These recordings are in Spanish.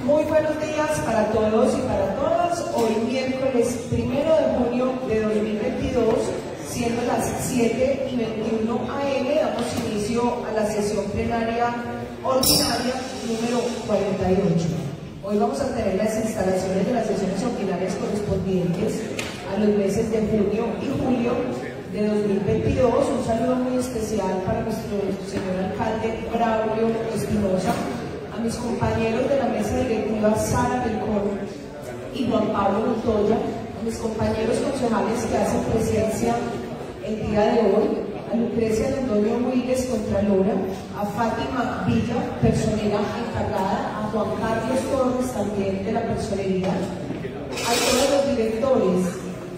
Muy buenos días para todos y para todas. Hoy miércoles 1 de junio de 2022, siendo las 7:21 AM, damos inicio a la sesión plenaria ordinaria número 48. Hoy vamos a tener las instalaciones de las sesiones ordinarias correspondientes a los meses de junio y julio de 2022. Un saludo muy especial para nuestro señor alcalde Braulio Espinosa, a mis compañeros de la mesa directiva Sara Rincón y Juan Pablo Montoya, a mis compañeros concejales que hacen presencia el día de hoy, a Lucrecia Londoño Huiles, Contralora, a Fátima Villa, personera encargada, a Juan Carlos Torres, también de la personería, a todos los directores,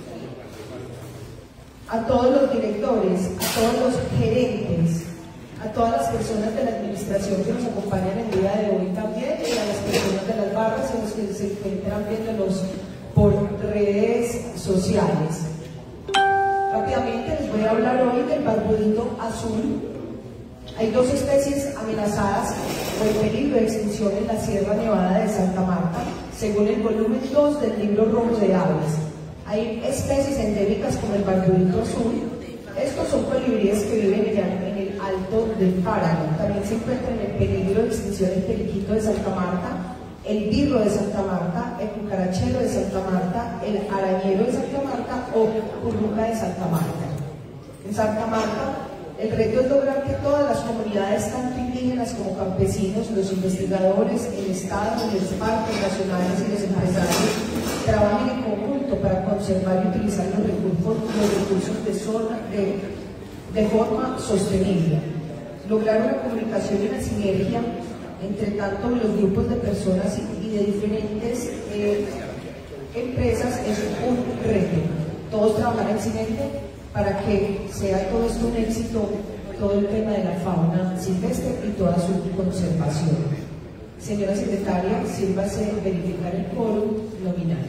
a todos los gerentes, a todas las personas de la administración que nos acompañan el día de hoy también, y a las personas de las barras y los que se encuentran viéndonos por redes sociales. Rápidamente les voy a hablar hoy del barbudito azul. Hay dos especies amenazadas por peligro de extinción en la Sierra Nevada de Santa Marta, según el volumen 2 del libro rojo de aves. Hay especies endémicas como el barbudito azul. Estos son colibríes que viven en el alto del páramo. También se encuentran en peligro de extinción el periquito de Santa Marta, el birro de Santa Marta, el cucarachero de Santa Marta, el arañero de Santa Marta o curruca de Santa Marta. En Santa Marta, el reto es lograr que todas las comunidades, tanto indígenas como campesinos, los investigadores, el Estado, los parques nacionales y los empresarios, trabajen en conjunto para conservar y utilizar los recursos de forma sostenible. Lograr una comunicación y una sinergia entre tanto los grupos de personas y de diferentes empresas es un reto. Todos trabajar en sinergia para que sea todo esto un éxito, todo el tema de la fauna silvestre y toda su conservación. Señora secretaria, sírvase verificar el quórum nominal.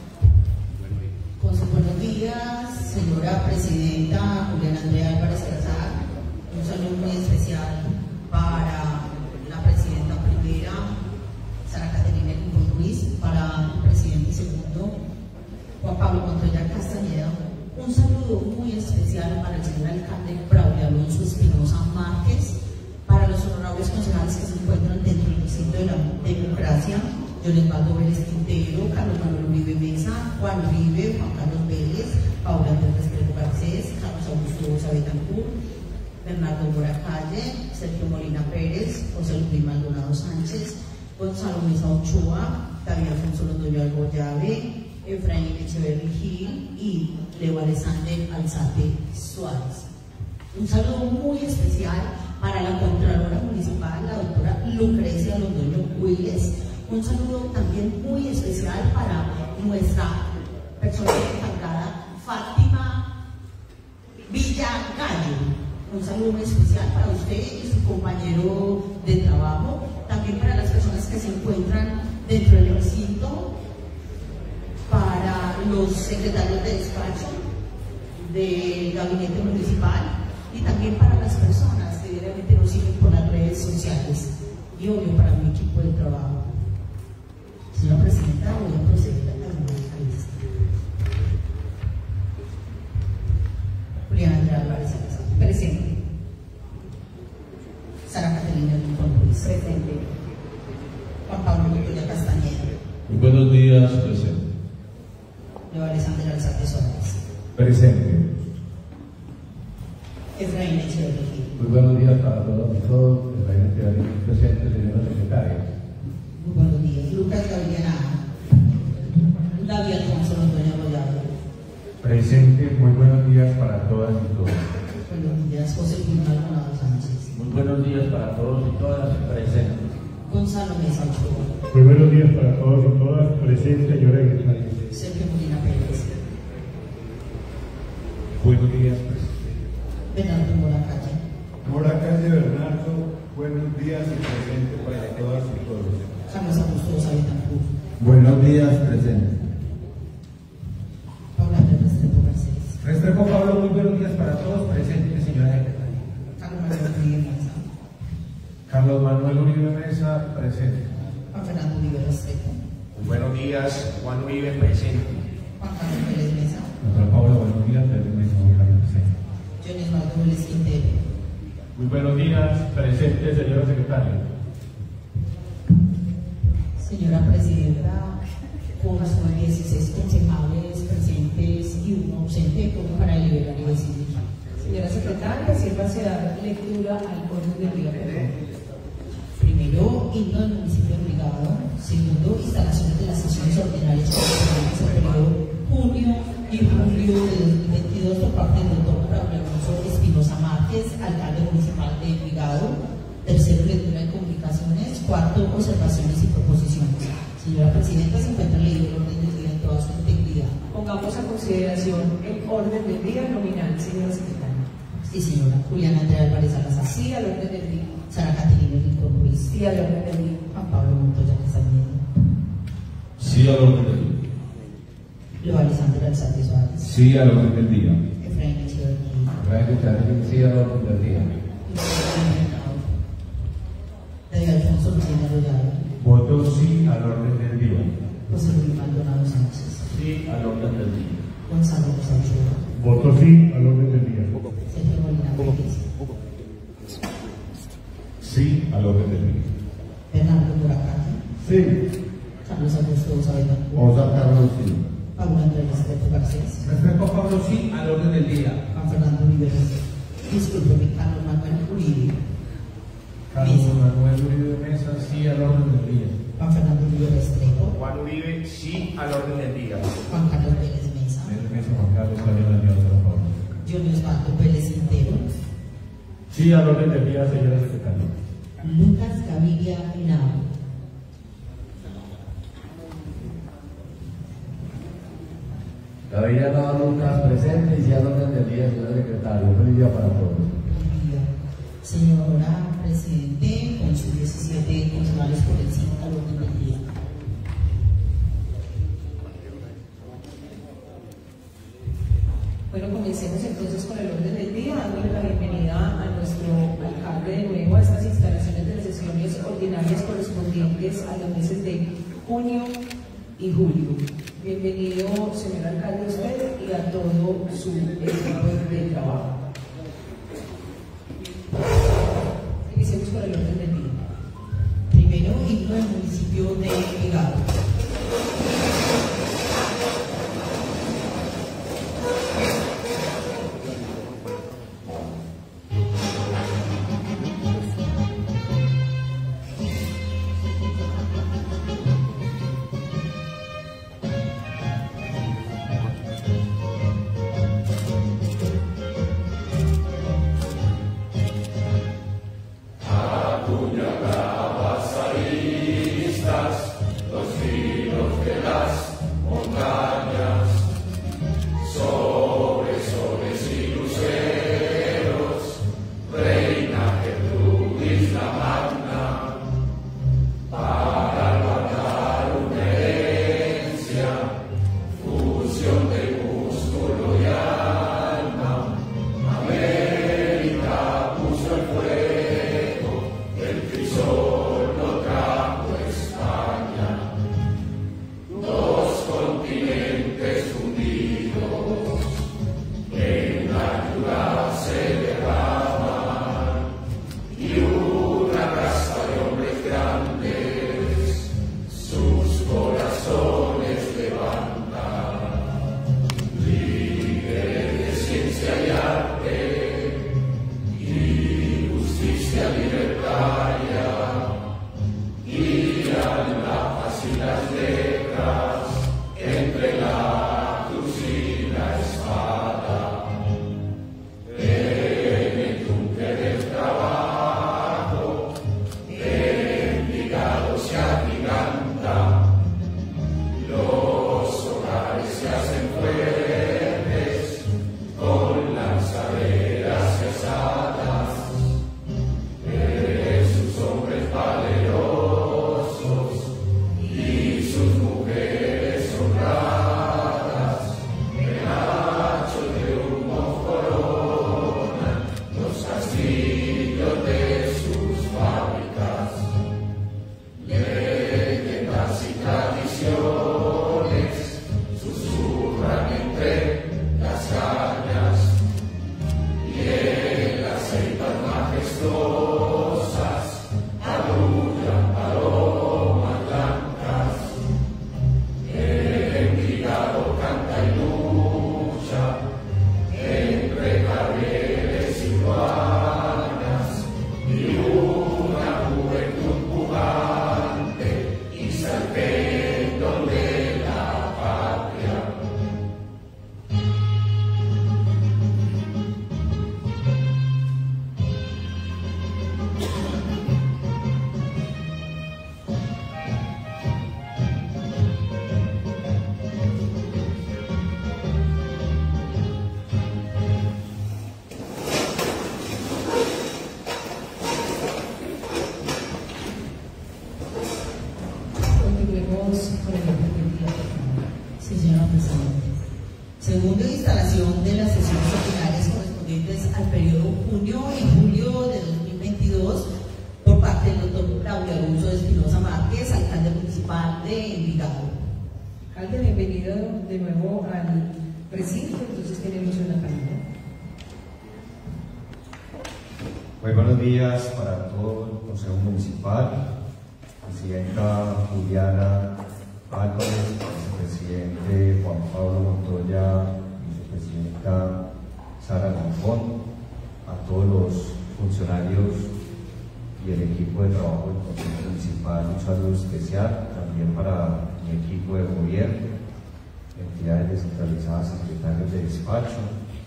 Con sus buenos días, señora presidenta Juliana Andrea Álvarez Casar. Un saludo muy especial para la presidenta primera, Sara Caterina Rincón Ruiz, para el presidente segundo, Juan Pablo Montoya Castañeda. Un saludo muy especial para el señor alcalde Braulio Alonso Espinosa Márquez, para los honorables concejales que se encuentran dentro del recinto de la democracia: Yolenbaldo Vélez Quintero, Carlos Manuel Uribe Mesa, Juan Uribe, Juan Carlos Vélez, Paula Andrés Garcés, Carlos Augusto Sabetancur, Bernardo Mora Calle, Sergio Molina Pérez, José Luis Maldonado Sánchez, Gonzalo Mesa Ochoa, David Alfonso Londoño Algoyave, Efraín Echeverri Gil y Leo Alexander Alzate Suárez. Un saludo muy especial para la Contralora Municipal, la doctora Lucrecia Londoño Huiles. Un saludo también muy especial para nuestra persona encargada, Fátima Villagallo. Un saludo muy especial para usted y su compañero de trabajo. También para las personas que se encuentran dentro del recinto, para los secretarios de despacho del gabinete municipal y también para las personas que diariamente nos siguen por las redes sociales y obvio para mi equipo de trabajo. Señora presidenta, voy a proceder a la lista. Juliana Andrea Álvarez presente. Sara Caterina Rincón Ruiz presente. Juan Pablo Montoya Castañeda. Muy buenos días, presente. Leo Alexander Alzate Suárez Presente. Efraín Echeverri. Muy buenos días para todos y todos. Efraín Echeverri presente, señora secretaria. Muy buenos días. Lucas Gaviria, David Alfonso Londoño Algoyave. Presente. Muy buenos días para todas y todos. Buenos días, José Luis Maldonado Sánchez. Muy buenos días para todos y todas. Presente. Gonzalo Mesa Ochoa. Muy buenos días para todos y todas. Presente, señora secretaria. Sergio Molina Pérez. Buenos días, presidente. Bernardo Mora Calle. Mora Calle Bernardo, buenos días y presente para todas y todos. Carlos Augusto Sabetancur. Buenos días, presente. Paula Andrés Restrepo Garcés. Restrepo Pablo, muy buenos días para todos. Presente, señora secretaria. Carlos Manuel Uribe Mesa. Carlos Manuel Uribe Mesa, presente. Juan Fernando Olivera Restrepo. Muy buenos días, Juan Uribe presente. Juan Carlos Pérez Mesa. Doctora Paula, buenos días, Pedro Mesa, presente. John Osvaldo Vélez Quintero. Muy buenos días, presente, señora secretaria. Señora Presidenta, con 16 concejales presentes y uno ausente, como para deliberar y decidir. Señora Secretaria, sírvase a dar lectura al orden del día, por favor. Primero, himno del municipio de Envigado. Segundo, instalaciones de las sesiones ordinarias correspondientes al periodo junio y julio de 2022 por parte del doctor Raúl Alonso Espinosa Márquez, alcalde municipal de Envigado. Tercero, lectura de comunicaciones. Cuarto, observaciones y proposiciones. Señora Presidenta, se encuentra leído el orden del día en toda su integridad. Pongamos a consideración el orden del día nominal, señora Secretaria. Sí, señora. Juliana Andrea Álvarez Salazar. Sí al orden del día. Sara Caterina Rincón Ruiz. Sí al orden del día. Juan Pablo Montoya Castañeda. Sí al orden del día. Leo Alexander Alzate Suárez. Sí al orden del día. Efraín Echeverría. Sí al orden del día. David Alfonso Lucena Arroyave. Voto sí al orden del día. José Luis Maldonado Sánchez. Sí al orden del día. Gonzalo Rosa Ochoa. Voto sí al orden del día. Sergio Molina Pérez. Sí al orden del día. Bernardo Muracalle. Sí. Carlos Augusto Osaida. Osa Carlos sí. Pablo Andrés Restrepo Garcés. Respeto a Pablo sí al orden del día. Juan Fernando Uribe Restrepo. Disculpe, Carlos Manuel Uribe. Carlos Manuel Uribe Mesa sí al orden del día. Juan Fernando Uribe Restrepo. Juan Uribe, sí al orden del día. Juan Carlos Pérez Mesa. Mesa Juan Carlos Arias de otra forma. John Osvaldo Vélez Quintero. Sí al orden del día, señora secretaria. Lucas Gaviria Hinao. Gabriela Nava Lucas presente y sí al orden del día, señora secretaria. Feliz día para todos. Señora Presidente, con sus 17 concejales por el 5 al orden del día. Bueno, comencemos entonces con el orden del día, dándole la bienvenida a nuestro alcalde de nuevo a estas instalaciones de las sesiones ordinarias correspondientes a los meses de junio y julio. Bienvenido, señor alcalde, a usted y a todo su equipo de trabajo. Iniciemos con el orden del día. Primero, himno del municipio de Envigado. Amen. Seguimos con el día. Sí, señora Presidenta. Segundo, instalación de las sesiones ordinarias correspondientes al periodo junio y julio de 2022 por parte del doctor Claudio Alonso Espinosa Márquez, alcalde municipal de Envigado. Alcalde, bienvenido de nuevo al recinto, entonces tenemos una palabra. Muy buenos días para todo el Consejo Municipal, Presidenta Juliana Álvarez, Vicepresidente Juan Pablo Montoya, Vicepresidenta Sara Monfón, a todos los funcionarios y el equipo de trabajo del Consejo Municipal, un saludo especial también para mi equipo de gobierno, entidades descentralizadas, secretarios de despacho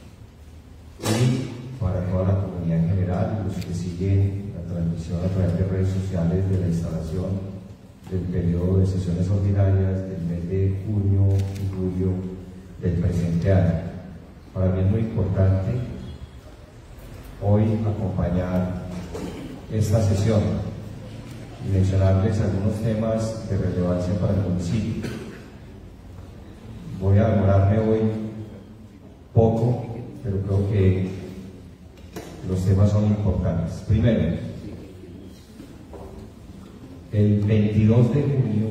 y para toda la comunidad en general, los que siguen la transmisión a través de redes sociales de la instalación del periodo de sesiones ordinarias del mes de junio y julio del presente año. Para mí es muy importante hoy acompañar esta sesión y mencionarles algunos temas de relevancia para el municipio. Voy a demorarme hoy poco, pero creo que los temas son importantes. Primero, el 22 de junio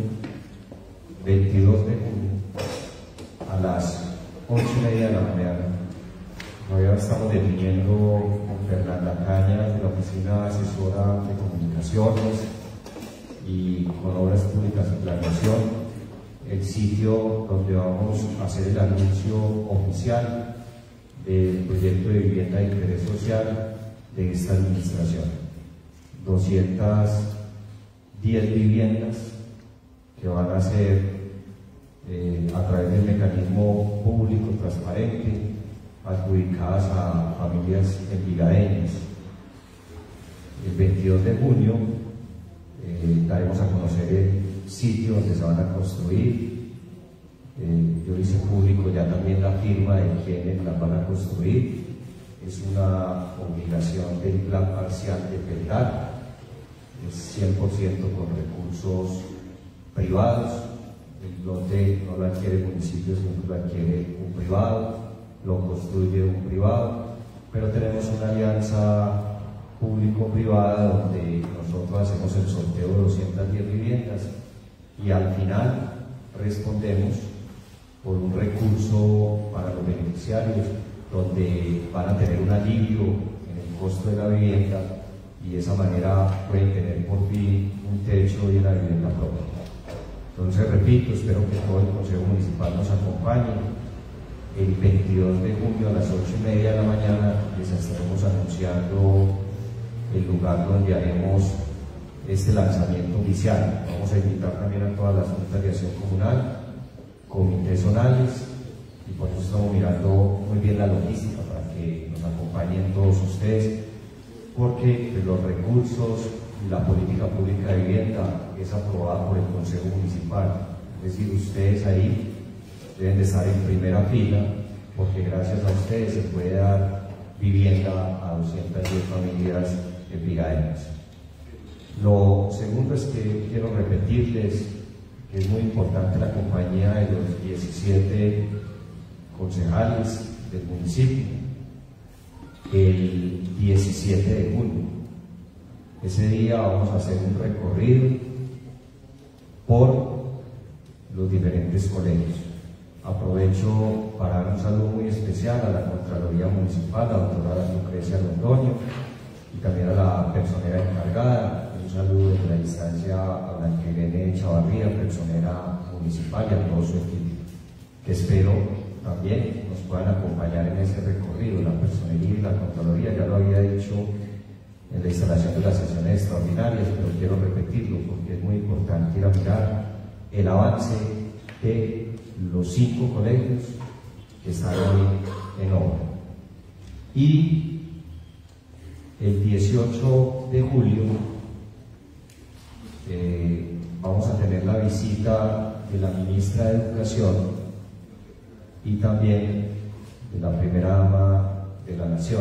a las 8:30 de la mañana, todavía estamos definiendo con Fernanda Cañas de la Oficina Asesora de Comunicaciones y con Obras Públicas y Planeación, el sitio donde vamos a hacer el anuncio oficial del proyecto de vivienda de interés social de esta administración. 210 viviendas que van a ser a través del mecanismo público transparente adjudicadas a familias envigadeñas. El 22 de junio daremos a conocer el sitio donde se van a construir. Yo hice público ya también la firma de quienes las van a construir. Es una obligación del plan parcial de PETAR, es 100% con recursos privados. El lote no lo adquiere el municipio, sino que lo adquiere un privado, lo construye un privado, pero tenemos una alianza público-privada donde nosotros hacemos el sorteo de 210 viviendas y al final respondemos por un recurso para los beneficiarios donde van a tener un alivio en el costo de la vivienda y de esa manera pueden tener por fin un techo y una vivienda propia. Entonces, repito, espero que todo el Consejo Municipal nos acompañe. El 22 de junio a las 8:30 de la mañana les estaremos anunciando el lugar donde haremos este lanzamiento oficial. Vamos a invitar también a todas las juntas de acción comunal, comités zonales, y por eso estamos mirando muy bien la logística para que nos acompañen todos ustedes, porque los recursos y la política pública de vivienda es aprobada por el Consejo Municipal. Es decir, ustedes ahí deben de estar en primera fila, porque gracias a ustedes se puede dar vivienda a 210 familias envigadeñas. Lo segundo es que quiero repetirles que es muy importante la compañía de los 17 concejales del municipio. El 17 de junio, ese día vamos a hacer un recorrido por los diferentes colegios. Aprovecho para dar un saludo muy especial a la Contraloría Municipal, a la doctora Lucrecia Londoño, y también a la personera encargada. Un saludo desde la distancia a la Irene Chavarría, personera municipal, y a todo su equipo, que espero también nos puedan acompañar en ese recorrido. La personería y la Contraloría, ya lo había dicho en la instalación de las sesiones extraordinarias, pero quiero repetirlo porque es muy importante ir a mirar el avance de los 5 colegios que están hoy en obra. Y el 18 de julio vamos a tener la visita de la ministra de Educación y también de la primera dama de la Nación.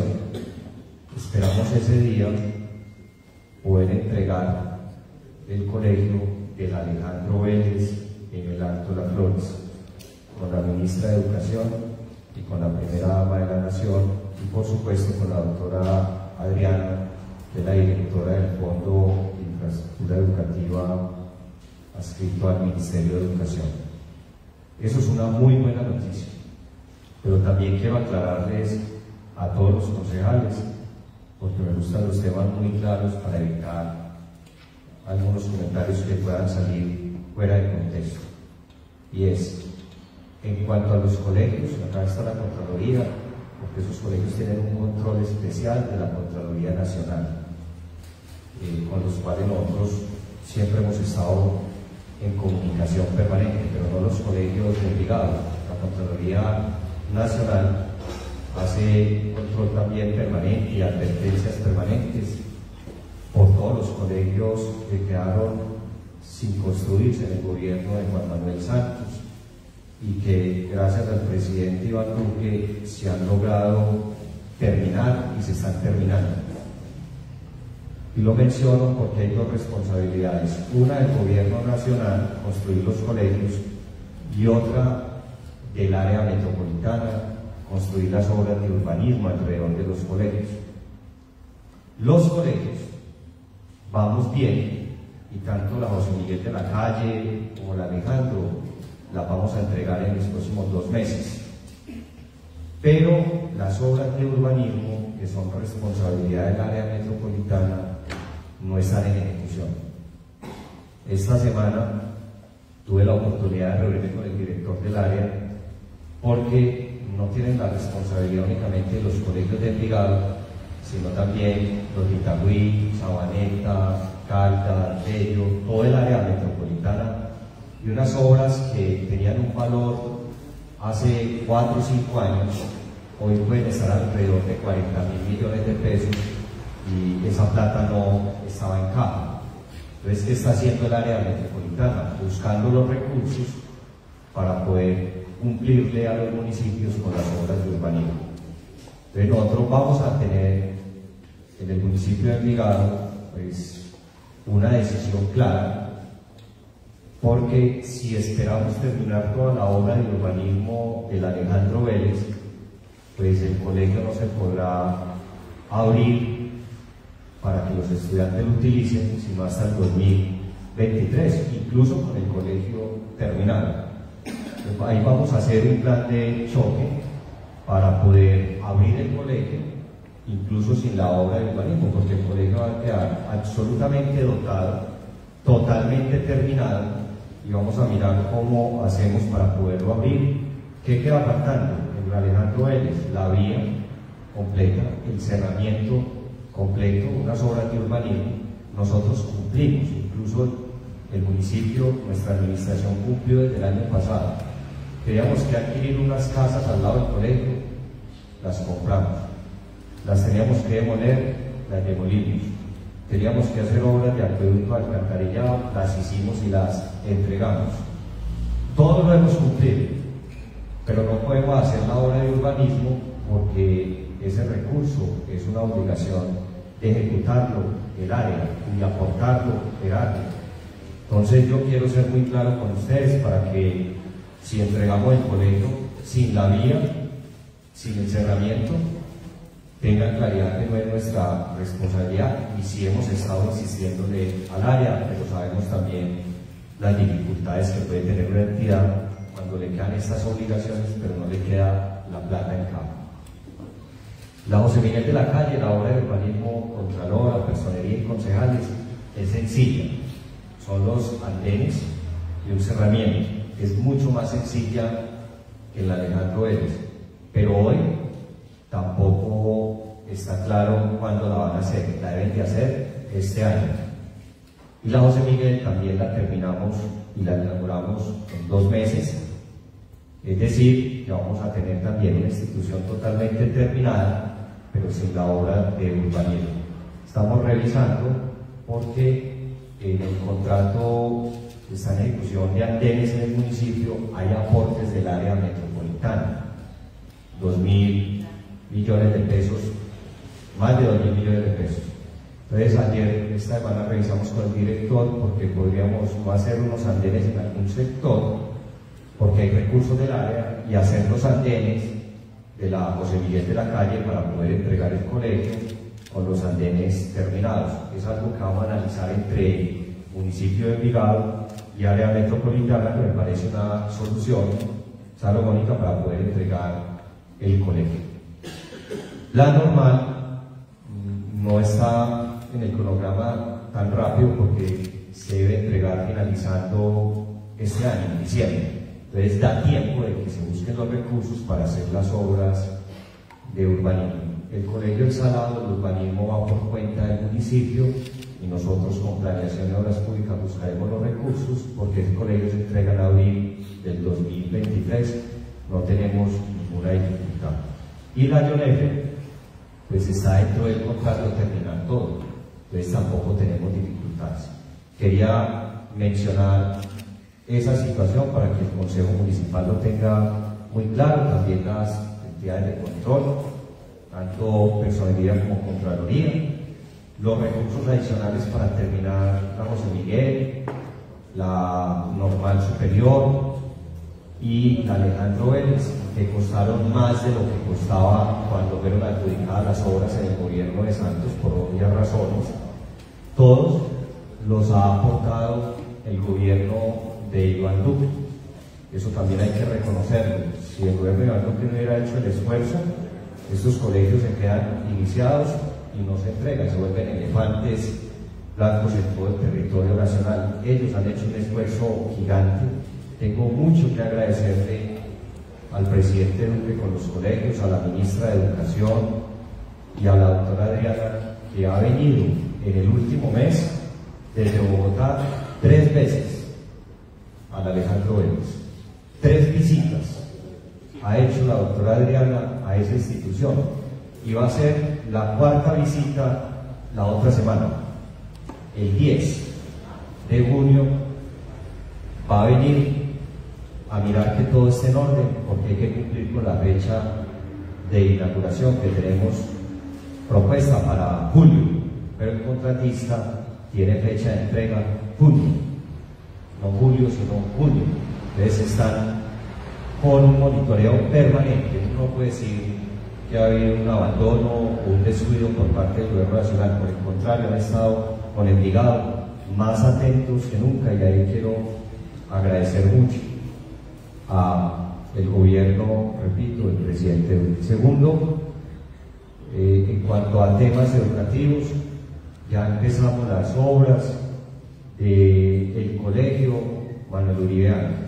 Esperamos ese día poder entregar el colegio del Alejandro Vélez en el Alto Las Flores, con la ministra de Educación y con la primera dama de la Nación y por supuesto con la doctora Adriana, que es la directora del Fondo de Infraestructura Educativa adscrito al Ministerio de Educación. Eso es una muy buena noticia, pero también quiero aclararles a todos los concejales, porque me gustan los temas muy claros para evitar algunos comentarios que puedan salir fuera de contexto. Y es, en cuanto a los colegios, acá está la Contraloría, porque esos colegios tienen un control especial de la Contraloría Nacional, con los cuales nosotros siempre hemos estado en comunicación permanente, pero no los colegios de Envigado. La Contraloría Nacional hace control también permanente y advertencias permanentes por todos los colegios que quedaron sin construirse en el gobierno de Juan Manuel Santos y que gracias al presidente Iván Duque se han logrado terminar y se están terminando. Y lo menciono porque hay dos responsabilidades, una del gobierno nacional, construir los colegios, y otra del área metropolitana, construir las obras de urbanismo alrededor de los colegios. Los colegios, vamos bien, y tanto la José Miguel de la Calle como la Alejandro la vamos a entregar en los próximos 2 meses. Pero las obras de urbanismo, que son responsabilidad del área metropolitana, no están en ejecución. Esta semana tuve la oportunidad de reunirme con el director del área, porque no tienen la responsabilidad únicamente de los colegios de Envigado, sino también los de Itagüí, Sabaneta, Caldas, Bello, todo el área metropolitana, y unas obras que tenían un valor hace 4 o 5 años, hoy pueden estar alrededor de 40.000 millones de pesos, y esa plata no estaba en caja. Entonces, ¿qué está haciendo el área metropolitana? Buscando los recursos para poder cumplirle a los municipios con las obras de urbanismo. Entonces, nosotros vamos a tener en el municipio de Envigado pues una decisión clara, porque si esperamos terminar toda la obra de urbanismo del Alejandro Vélez, pues el colegio no se podrá abrir para que los estudiantes lo utilicen sino hasta el 2023, incluso con el colegio terminado. Ahí vamos a hacer un plan de choque para poder abrir el colegio, incluso sin la obra de urbanismo, porque el colegio va a quedar absolutamente dotado, totalmente terminado, y vamos a mirar cómo hacemos para poderlo abrir. ¿Qué queda faltando? En Alejandro Vélez, la vía completa, el cerramiento completo, unas obras de urbanismo. Nosotros cumplimos, incluso el municipio, nuestra administración cumplió desde el año pasado. Teníamos que adquirir unas casas al lado del colegio, las compramos. Las teníamos que demoler, las demolimos. Teníamos que hacer obras de acueducto, alcantarillado, las hicimos y las entregamos. Todo lo hemos cumplido, pero no podemos hacer la obra de urbanismo porque ese recurso es una obligación de ejecutarlo el área y de aportarlo el área. Entonces yo quiero ser muy claro con ustedes para que si entregamos el colegio sin la vía, sin el cerramiento, tengan claridad que no es nuestra responsabilidad, y si hemos estado insistiéndole al área, pero sabemos también las dificultades que puede tener una entidad cuando le quedan estas obligaciones pero no le queda la plata en campo. La José Miguel de la Calle, la obra de urbanismo, contralora, personería y concejales, es sencilla. Son los andenes y un cerramiento. Es mucho más sencilla que la Alejandro Vélez, pero hoy tampoco está claro cuándo la van a hacer. La deben de hacer este año. Y la José Miguel también la terminamos y la inauguramos en 2 meses. Es decir, que vamos a tener también una institución totalmente terminada, pero sin la obra de urbanismo. Estamos revisando porque en el contrato que está en ejecución de andenes en el municipio hay aportes del área metropolitana, 2.000 millones de pesos, más de 2.000 millones de pesos. Entonces ayer, esta semana revisamos con el director porque podríamos no hacer unos andenes en algún sector porque hay recursos del área y hacer los andenes de la José Miguel de la Calle para poder entregar el colegio con los andenes terminados. Es algo que vamos a analizar entre municipio de Envigado y área metropolitana, que me parece una solución salomónica para poder entregar el colegio. La normal no está en el cronograma tan rápido porque se debe entregar finalizando este año, en diciembre. Entonces da tiempo de que se busquen los recursos para hacer las obras de urbanismo. El colegio El Salado, el urbanismo va por cuenta del municipio y nosotros con planeación de obras públicas buscaremos los recursos porque el colegio se entrega en abril del 2023, no tenemos ninguna dificultad. Y la F, pues está dentro del contrato terminar todo, entonces tampoco tenemos dificultades. Quería mencionar esa situación para que el Consejo Municipal lo tenga muy claro, también las entidades de control, tanto personalidad como Contraloría, los recursos adicionales para terminar la José Miguel, la Normal Superior y la Alejandro Vélez, que costaron más de lo que costaba cuando fueron adjudicadas las obras en el gobierno de Santos por obvias razones. Todos los ha aportado el gobierno de Iván Duque. Eso también hay que reconocerlo. Si el gobierno de Iván Duque no hubiera hecho el esfuerzo, estos colegios se quedan iniciados y no se entregan, se vuelven elefantes blancos en todo el territorio nacional. Ellos han hecho un esfuerzo gigante. Tengo mucho que agradecerle al presidente Duque con los colegios, a la ministra de Educación y a la doctora Adriana, que ha venido en el último mes desde Bogotá 3 veces al Alejandro Vélez. 3 visitas ha hecho la doctora Adriana a esa institución y va a ser la 4ª visita la otra semana. El 10 de junio va a venir a mirar que todo esté en orden porque hay que cumplir con la fecha de inauguración que tenemos propuesta para julio, pero el contratista tiene fecha de entrega junio, no julio sino junio. Entonces están con un monitoreo permanente. Uno no puede decir que ha habido un abandono o un descuido por parte del gobierno nacional, por el contrario, han estado con Envigado más atentos que nunca y ahí quiero agradecer mucho al gobierno, repito, del presidente Duque. Segundo, en cuanto a temas educativos, ya empezamos las obras del colegio Manuel Uribe Ángel.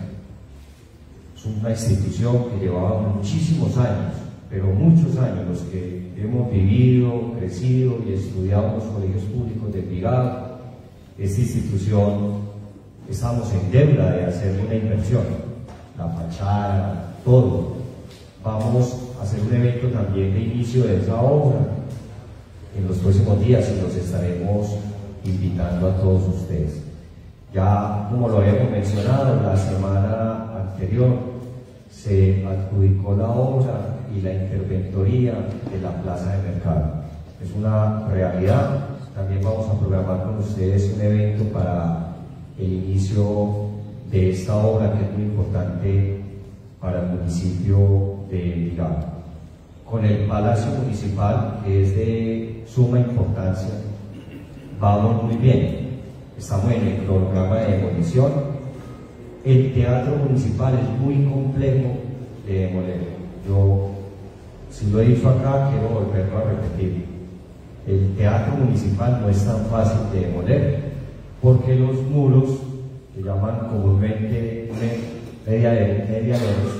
Es una institución que llevaba muchísimos años, pero muchos años, los que hemos vivido, crecido y estudiado en los colegios públicos de Envigado. Esta institución, estamos en deuda de hacer una inversión, la fachada, todo. Vamos a hacer un evento también de inicio de esa obra en los próximos días y los estaremos invitando a todos ustedes. Ya, como lo habíamos mencionado, la semana anterior se adjudicó la obra y la interventoría de la plaza de mercado. Es una realidad. También vamos a programar con ustedes un evento para el inicio de esta obra que es muy importante para el municipio de Envigado. Con el Palacio Municipal, que es de suma importancia, vamos muy bien. Estamos en el programa de demolición. El teatro municipal es muy complejo de demoler. Yo, si lo he dicho acá, quiero volverlo a repetir. El teatro municipal no es tan fácil de demoler porque los muros, que llaman comúnmente medianeros,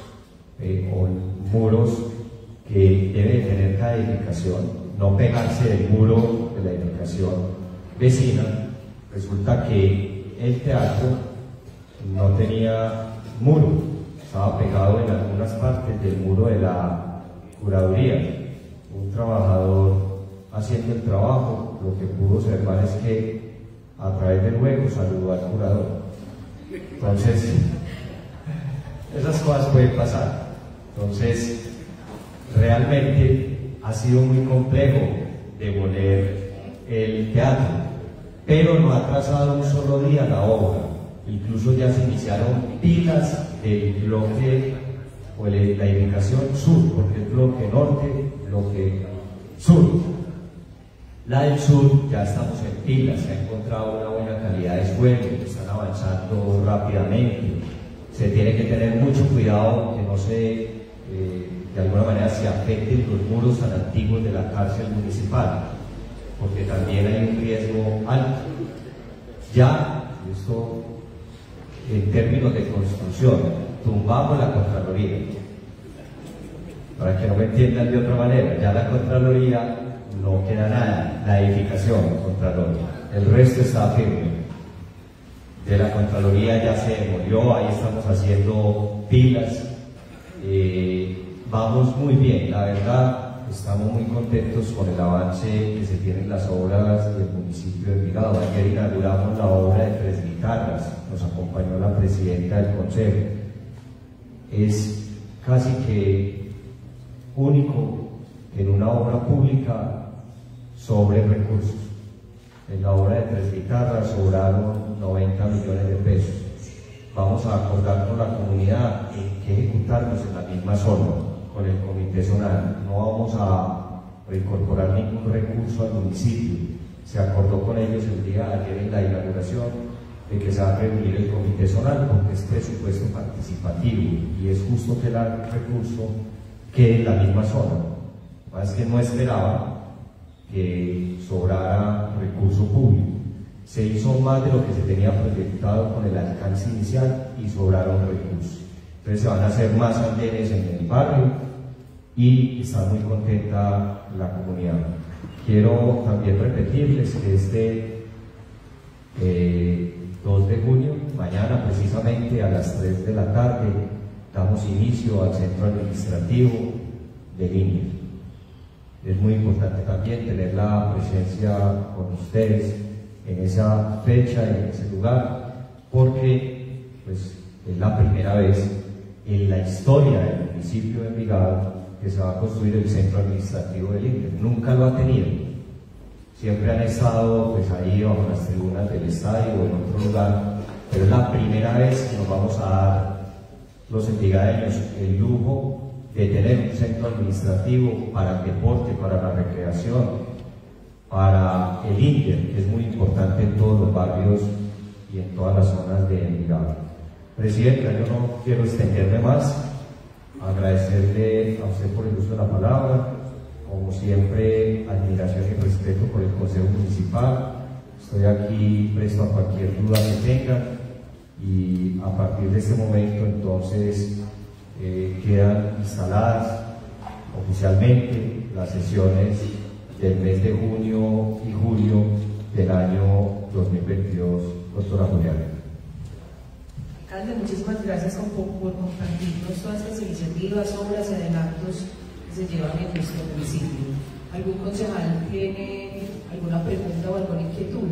o muros que debe tener cada edificación, no pegarse del muro de la edificación vecina. Resulta que el teatro no tenía muro, estaba pegado en algunas partes del muro de la curaduría. Un trabajador haciendo el trabajo, lo que pudo observar es que a través del hueco saludó al curador. Entonces, esas cosas pueden pasar. Entonces, realmente ha sido muy complejo demoler el teatro, pero no ha atrasado un solo día la obra. Incluso ya se iniciaron pilas del bloque o la edificación sur, porque es bloque norte, bloque sur. La del sur ya estamos en pilas, se ha encontrado una buena calidad de suelo, están avanzando rápidamente. Se tiene que tener mucho cuidado que no se, de alguna manera, se afecten los muros tan antiguos de la cárcel municipal, porque también hay un riesgo alto. Ya, esto en términos de construcción, tumbamos la Contraloría. Para que no me entiendan de otra manera, ya la Contraloría no queda nada, la edificación Contraloría, el resto está firme. De la Contraloría ya se demolió, ahí estamos haciendo pilas, vamos muy bien, la verdad, estamos muy contentos con el avance que se tiene en las obras del municipio de Envigado. Ayer inauguramos la obra de 3 guitarras, nos acompañó la presidenta del consejo. Es casi que único en una obra pública sobre recursos. En la obra de 3 guitarras sobraron 90 millones de pesos. Vamos a acordar con la comunidad en que ejecutarnos en la misma zona, con el comité zonal. No vamos a reincorporar ningún recurso al municipio. Se acordó con ellos el día de ayer en la inauguración de que se va a reunir el comité zonal porque es presupuesto participativo y es justo que el recurso quede en la misma zona. Más que no esperaba que sobrara recurso público. Se hizo más de lo que se tenía proyectado con el alcance inicial y sobraron recursos. Entonces se van a hacer más andenes en el barrio y está muy contenta la comunidad. Quiero también repetirles que este 2 de junio, mañana precisamente a las 3 de la tarde, damos inicio al centro administrativo de Línea. Es muy importante también tener la presencia con ustedes en esa fecha, en ese lugar, porque pues, es la primera vez en la historia del municipio de Envigado que se va a construir el centro administrativo del INDER. Nunca lo ha tenido. Siempre han estado pues, ahí bajo las tribunas del estadio o en otro lugar, pero es la primera vez que nos vamos a dar los envigadeños el lujo de tener un centro administrativo para el deporte, para la recreación, para el INDER, que es muy importante en todos los barrios y en todas las zonas de Envigado. Presidenta, yo no quiero extenderme más, agradecerle a usted por el uso de la palabra, como siempre, admiración y respeto por el Consejo Municipal. Estoy aquí presto a cualquier duda que tengan y a partir de este momento entonces quedan instaladas oficialmente las sesiones del mes de junio y julio del año 2022, doctora Juliana. Alcalde, muchísimas gracias por compartirnos todas estas iniciativas, obras y adelantos que se llevan en nuestro municipio. ¿Algún concejal tiene alguna pregunta o alguna inquietud?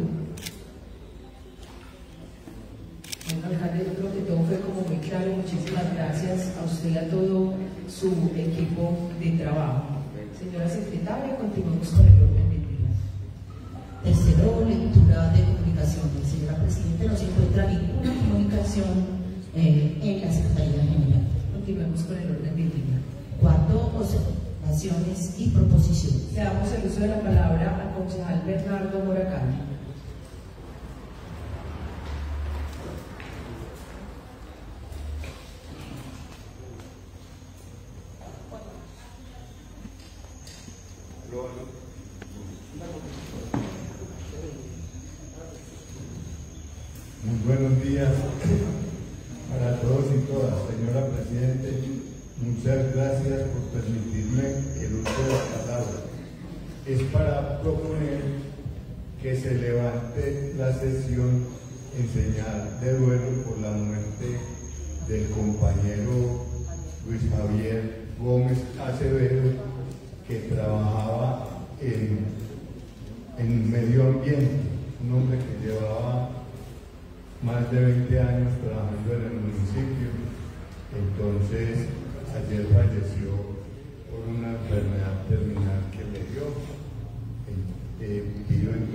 Bueno, alcalde, yo creo que todo fue como muy claro. Muchísimas gracias a usted y a todo su equipo de trabajo. Señora secretaria, continuamos con el orden del día. Tercero, lectura de comunicaciones. Señora Presidenta, no se encuentra ninguna comunicación en la Secretaría General. Continuemos con el orden del día. Cuarto, observaciones y proposiciones. Le damos el uso de la palabra al concejal Bernardo Moracán. Muy buenos días para todos y todas. Señora Presidente, muchas gracias por permitirme el uso de la palabra. Es para proponer que se levante la sesión en señal de duelo por la muerte del compañero Luis Javier Gómez Acevedo, que trabajaba en medio ambiente, un hombre que llevaba más de 20 años trabajando en el municipio. Entonces, ayer falleció por una enfermedad terminal que le dio. Pido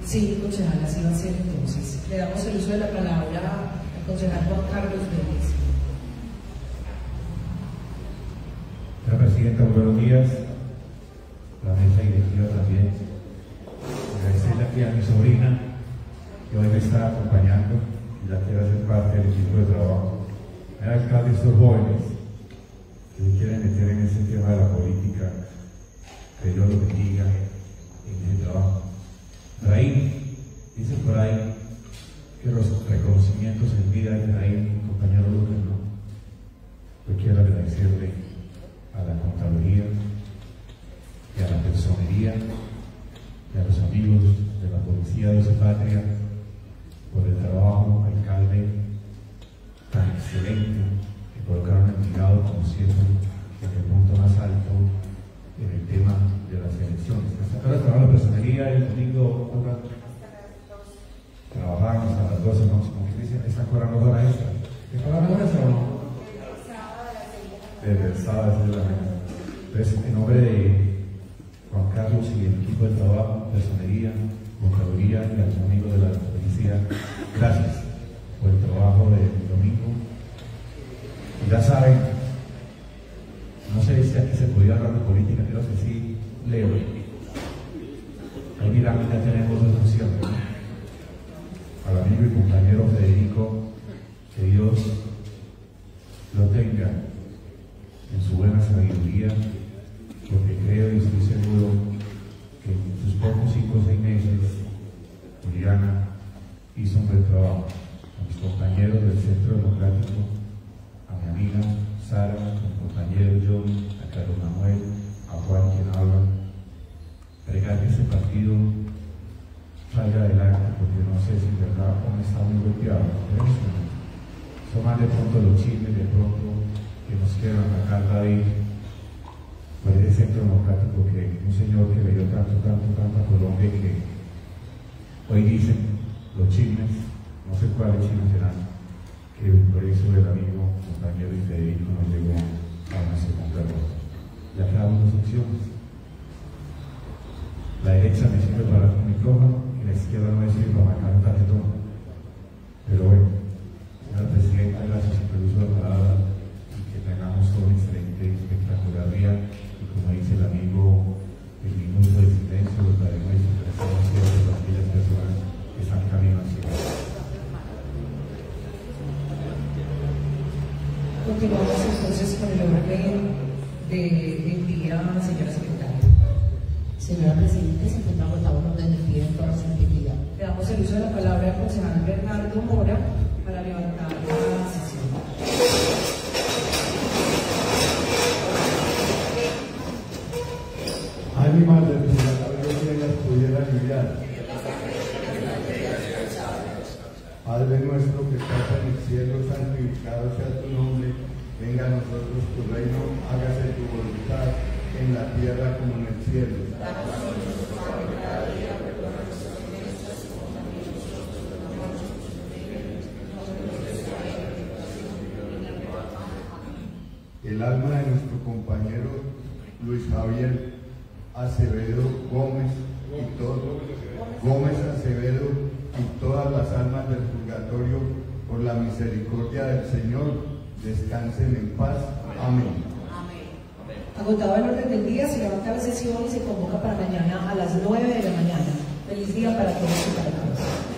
Sí, concejal, así va a ser entonces. Le damos el uso de la palabra al concejal Juan Carlos Vélez. Señora Presidenta, muy buenos días. La mesa directiva también. Agradecerle aquí a mi sobrina que hoy me está acompañando y ya quiere hacer parte del equipo de trabajo. Al alcalde de estos jóvenes que se quieren meter en ese tema de la política, que Dios los bendiga en ese trabajo. Efraín, dice por ahí que los reconocimientos en vida de Efraín, compañero Lucas, ¿no? Yo quiero agradecerle a la Contraloría y a la Personería y a los amigos de la Policía de su patria por el trabajo, alcalde, tan excelente que colocaron el Envigado, como siempre, en el punto más alto en el tema de las elecciones. Hasta ahora trabajaba la Personería el domingo, trabajamos a las 12, ¿no? Como que dicen, están cobrando horas extra. ¿Te cobrando horas extra o no? Desde el sábado a las 6 de la mañana. Entonces, en nombre de Juan Carlos y el equipo de trabajo, Personería, Contraloría y a los amigos de la policía, gracias por el trabajo del domingo. Y ya saben, no sé si aquí se podía hablar de política, pero que sí leo. Ahí mirando ya tenemos dos opciones, ¿no? Al amigo y compañero Federico, que Dios lo tenga en su buena sabiduría, porque creo y estoy seguro que en sus pocos 5 o 6 meses Juliana hizo un buen trabajo. A mis compañeros del Centro Democrático, a mi amiga Sara, a mi compañero John, a Carlos Manuel, a Juan quien habla, pregar que ese partido salga adelante, porque no sé si en verdad aún está muy golpeado. Son más de pronto los chismes, de pronto que nos quieran atacar David por ese Centro Democrático, que un señor que le dio tanto a Colombia, que hoy dicen los chismes, no sé cuáles chismes serán, que por eso el amigo, compañero y Federico nos llegó a una segunda ronda. Ya quedamos 2 opciones. La derecha me sirve para un micrófono y la izquierda no me sirve para marcar un tarjetón. Pero bueno, señora Presidenta, gracias por el uso de la palabra y que tengamos todo un excelente, espectacular día. Y como dice el amigo, el minuto de silencio lo daremos y ofrecemos siempre para aquellas personas que están camino hacia el cielo. Continuamos entonces con el orden del día, señora secretaria. Señora Presidenta, se encuentra agotado el orden del día en toda su actividad. Le damos el uso de la palabra al concejal Bernardo Mora para levantar la sesión. Ánimas del purgatorio que las pudiera aliviar. Padre nuestro que estás en el cielo, santificado sea tu nombre. Venga a nosotros tu reino, hágase tu voluntad en la tierra como en el cielo. El alma de nuestro compañero Luis Javier Acevedo Gómez Acevedo y todas las almas del purgatorio, por la misericordia del Señor, descansen en paz. Amén. Agotado el orden del día, se levanta la sesión y se convoca para mañana a las 9 de la mañana. Feliz día para todos y para todas.